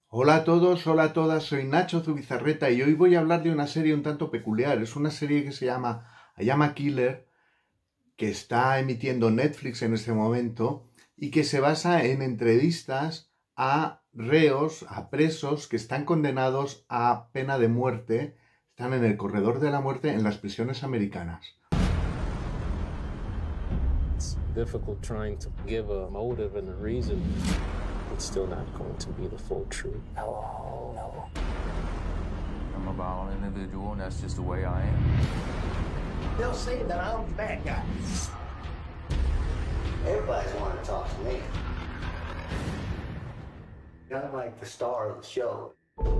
Hola a todos, hola a todas, soy Nacho Zubizarreta y hoy voy a hablar de una serie un tanto peculiar. Es una serie que se llama I Am a Killer, que está emitiendo Netflix en este momento y que se basa en entrevistas a reos, a presos que están condenados a pena de muerte, están en el corredor de la muerte en las prisiones americanas. It's difficult trying to give a motive and a reason. It's still not going to be the full truth. No. I'm a violent individual, and that's just the way I am. They'll say that I'm the bad guy. Everybody's wanting to talk to me. I'm like the star of the show.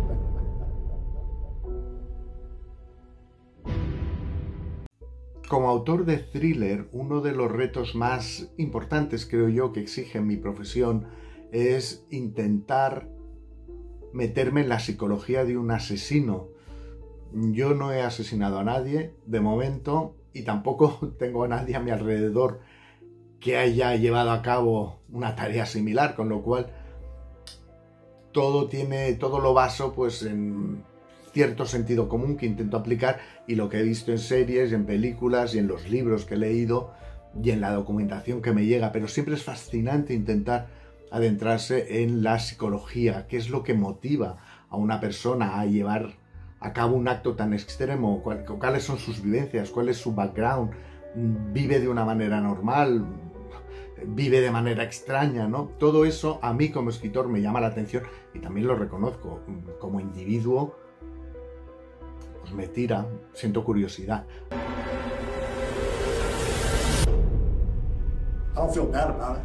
Como autor de thriller, uno de los retos más importantes, creo yo, que exige mi profesión es intentar meterme en la psicología de un asesino. Yo no he asesinado a nadie, de momento, y tampoco tengo a nadie a mi alrededor que haya llevado a cabo una tarea similar, con lo cual todo lo baso pues en cierto sentido común que intento aplicar y lo que he visto en series, en películas y en los libros que he leído y en la documentación que me llega, pero siempre es fascinante intentar adentrarse en la psicología, qué es lo que motiva a una persona a llevar a cabo un acto tan extremo, cuáles son sus vivencias, cuál es su background, vive de una manera normal, vive de manera extraña, ¿no? Todo eso a mí como escritor me llama la atención y también lo reconozco. Como individuo, pues me tira, siento curiosidad. I don't feel bad about it.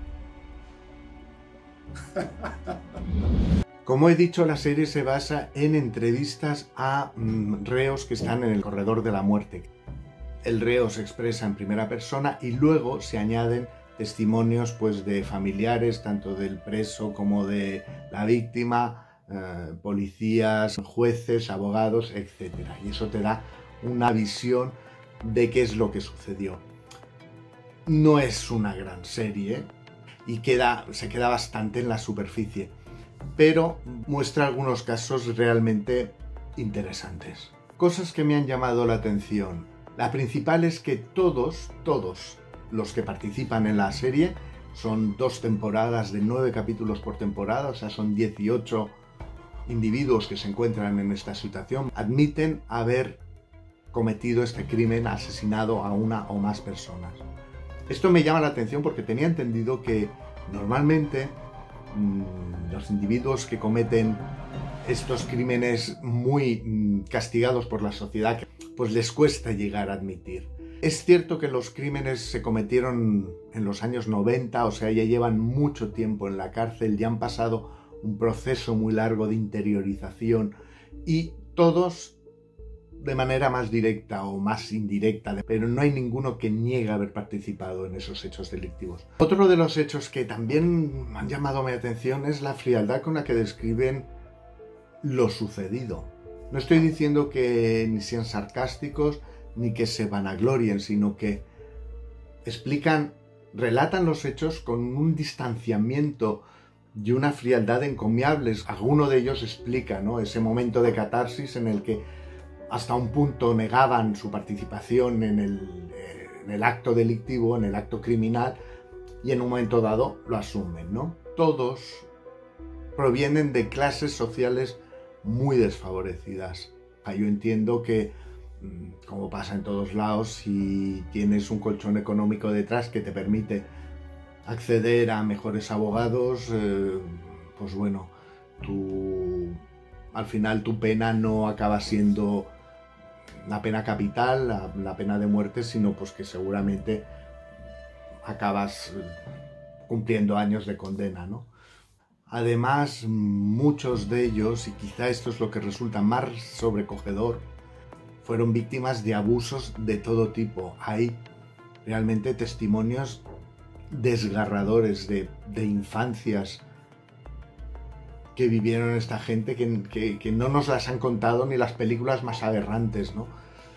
Como he dicho, la serie se basa en entrevistas a reos que están en el corredor de la muerte. El reo se expresa en primera persona y luego se añaden testimonios pues, de familiares, tanto del preso como de la víctima, policías, jueces, abogados, etc. Y eso te da una visión de qué es lo que sucedió. No es una gran serie y se queda bastante en la superficie, pero muestra algunos casos realmente interesantes. Cosas que me han llamado la atención. La principal es que todos los que participan en la serie, son 2 temporadas de 9 capítulos por temporada, o sea, son 18 individuos que se encuentran en esta situación, admiten haber cometido este crimen, asesinado a una o más personas. Esto me llama la atención porque tenía entendido que normalmente los individuos que cometen estos crímenes muy castigados por la sociedad, pues les cuesta llegar a admitir. Es cierto que los crímenes se cometieron en los años 90, o sea, ya llevan mucho tiempo en la cárcel, ya han pasado un proceso muy largo de interiorización y todos de manera más directa o más indirecta, pero no hay ninguno que niegue haber participado en esos hechos delictivos. Otro de los hechos que también han llamado mi atención es la frialdad con la que describen lo sucedido. No estoy diciendo que ni sean sarcásticos ni que se vanaglorien, sino que relatan los hechos con un distanciamiento y una frialdad encomiables. Alguno de ellos explica, ¿no?, ese momento de catarsis en el que hasta un punto negaban su participación en el acto delictivo, en el acto criminal, y en un momento dado lo asumen, ¿no? Todos provienen de clases sociales muy desfavorecidas. Yo entiendo que, como pasa en todos lados, si tienes un colchón económico detrás que te permite acceder a mejores abogados, pues bueno, al final tu pena no acaba siendo la pena capital, la pena de muerte, sino pues que seguramente acabas cumpliendo años de condena, ¿no? Además, muchos de ellos, y quizá esto es lo que resulta más sobrecogedor, fueron víctimas de abusos de todo tipo. Hay realmente testimonios desgarradores de infancias que vivieron esta gente que no nos las han contado ni las películas más aberrantes, ¿no?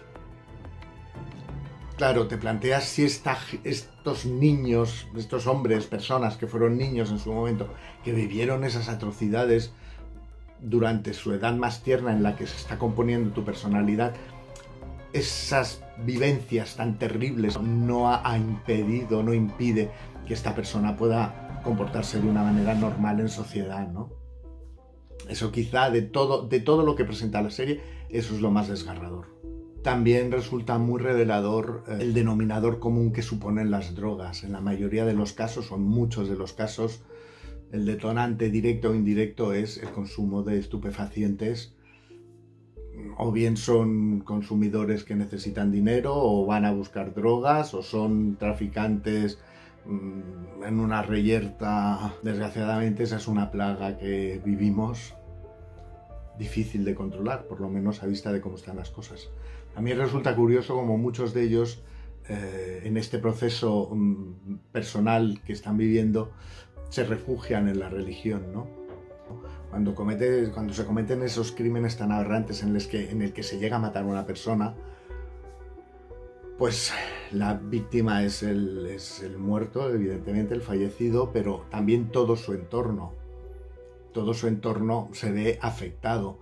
Claro, te planteas si estos niños, estos hombres, personas que fueron niños en su momento, que vivieron esas atrocidades, durante su edad más tierna en la que se está componiendo tu personalidad, esas vivencias tan terribles no impide que esta persona pueda comportarse de una manera normal en sociedad, ¿no? Eso quizá de todo lo que presenta la serie, eso es lo más desgarrador. También resulta muy revelador el denominador común que suponen las drogas. En la mayoría de los casos, o en muchos de los casos, el detonante directo o indirecto es el consumo de estupefacientes. O bien son consumidores que necesitan dinero, o van a buscar drogas, o son traficantes en una reyerta. Desgraciadamente esa es una plaga que vivimos, difícil de controlar, por lo menos a vista de cómo están las cosas. A mí resulta curioso como muchos de ellos en este proceso personal que están viviendo se refugian en la religión, ¿no? Cuando se cometen esos crímenes tan aberrantes en el que se llega a matar a una persona, pues la víctima es el muerto, evidentemente el fallecido, pero también todo su entorno. Todo su entorno se ve afectado.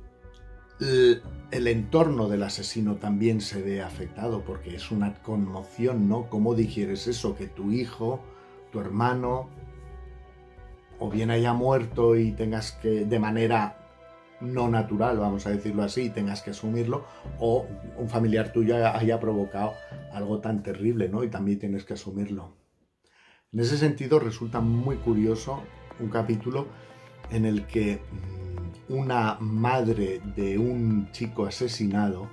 El entorno del asesino también se ve afectado porque es una conmoción, ¿no? ¿Cómo digieres eso? Que tu hijo, tu hermano, o bien haya muerto y tengas que, de manera no natural, vamos a decirlo así, tengas que asumirlo, o un familiar tuyo haya provocado algo tan terrible, ¿no? Y también tienes que asumirlo. En ese sentido resulta muy curioso un capítulo en el que una madre de un chico asesinado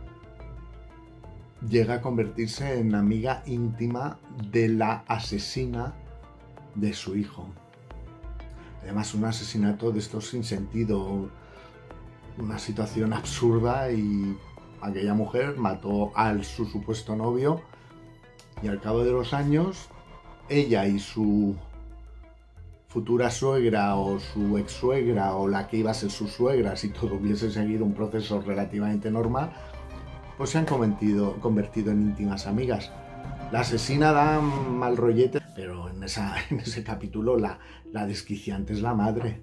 llega a convertirse en amiga íntima de la asesina de su hijo. Además, un asesinato de estos sin sentido, una situación absurda, y aquella mujer mató a su supuesto novio y al cabo de los años ella y su futura suegra o su ex suegra o la que iba a ser su suegra, si todo hubiese seguido un proceso relativamente normal, pues se han convertido en íntimas amigas. La asesina da mal rollete, pero en ese capítulo la desquiciante es la madre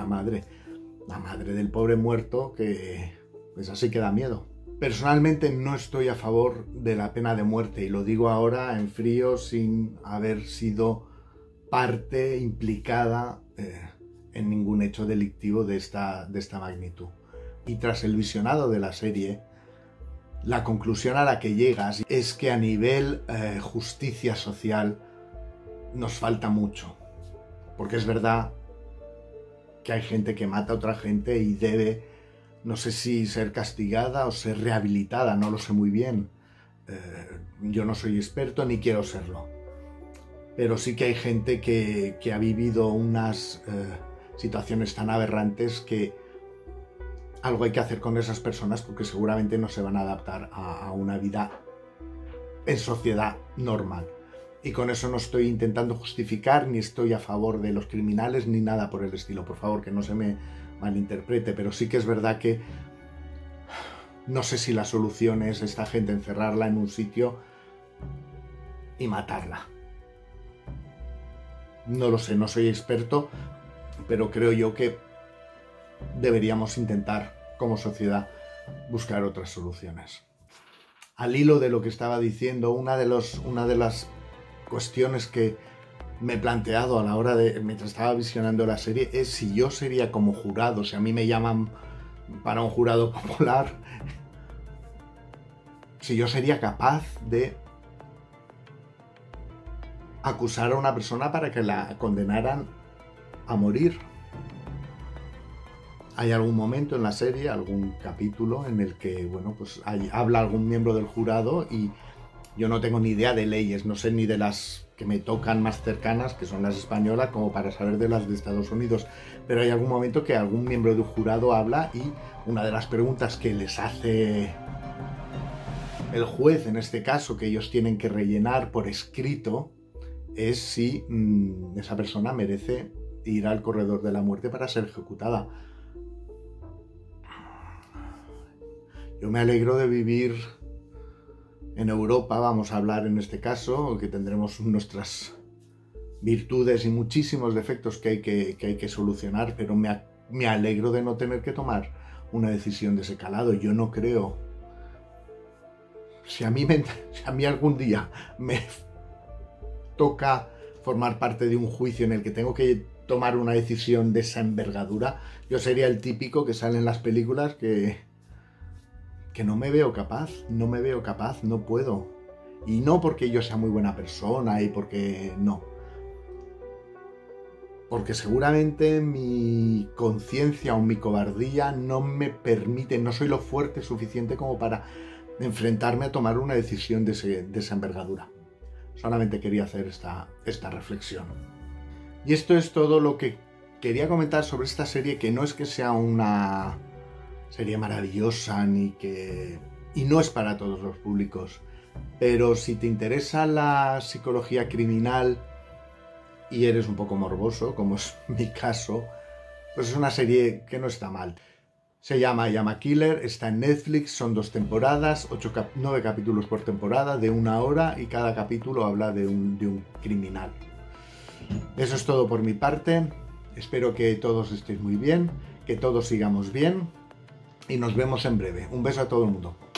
del pobre muerto, que pues así que da miedo. Personalmente no estoy a favor de la pena de muerte, y lo digo ahora en frío sin haber sido parte implicada en ningún hecho delictivo de esta magnitud. Y tras el visionado de la serie, la conclusión a la que llegas es que a nivel justicia social nos falta mucho. Porque es verdad que hay gente que mata a otra gente y debe, no sé si ser castigada o ser rehabilitada, no lo sé muy bien. Yo no soy experto ni quiero serlo. Pero sí que hay gente que ha vivido unas situaciones tan aberrantes que algo hay que hacer con esas personas, porque seguramente no se van a adaptar a una vida en sociedad normal. Y con eso no estoy intentando justificar, ni estoy a favor de los criminales, ni nada por el estilo. Por favor, que no se me malinterprete, pero sí que es verdad que no sé si la solución es esta gente encerrarla en un sitio y matarla. No lo sé, no soy experto, pero creo yo que deberíamos intentar, como sociedad, buscar otras soluciones. Al hilo de lo que estaba diciendo, una de las cuestiones que me he planteado a la hora de, mientras estaba visionando la serie, es si yo sería como jurado, si a mí me llaman para un jurado popular, si yo sería capaz de acusar a una persona para que la condenaran a morir. Hay algún momento en la serie, algún capítulo en el que, bueno, pues habla algún miembro del jurado, y yo no tengo ni idea de leyes, no sé ni de las que me tocan más cercanas, que son las españolas, como para saber de las de Estados Unidos. Pero hay algún momento que algún miembro del jurado habla, y una de las preguntas que les hace el juez, en este caso, que ellos tienen que rellenar por escrito, es si esa persona merece ir al corredor de la muerte para ser ejecutada. Yo me alegro de vivir en Europa, vamos a hablar en este caso, que tendremos nuestras virtudes y muchísimos defectos que hay que solucionar, pero me alegro de no tener que tomar una decisión de ese calado. Yo no creo... Si a mí algún día me toca formar parte de un juicio en el que tengo que tomar una decisión de esa envergadura, yo sería el típico que sale en las películas que no me veo capaz, no puedo. Y no porque yo sea muy buena persona y porque no. Porque seguramente mi conciencia o mi cobardía no me permite, no soy lo fuerte suficiente como para enfrentarme a tomar una decisión de esa envergadura. Solamente quería hacer esta reflexión. Y esto es todo lo que quería comentar sobre esta serie, que no es que sea una serie maravillosa y no es para todos los públicos. Pero si te interesa la psicología criminal y eres un poco morboso, como es mi caso, pues es una serie que no está mal. Se llama Killer, está en Netflix, son 2 temporadas, 9 capítulos por temporada, de 1 hora, y cada capítulo habla de un criminal. Eso es todo por mi parte. Espero que todos estéis muy bien, que todos sigamos bien, y nos vemos en breve. Un beso a todo el mundo.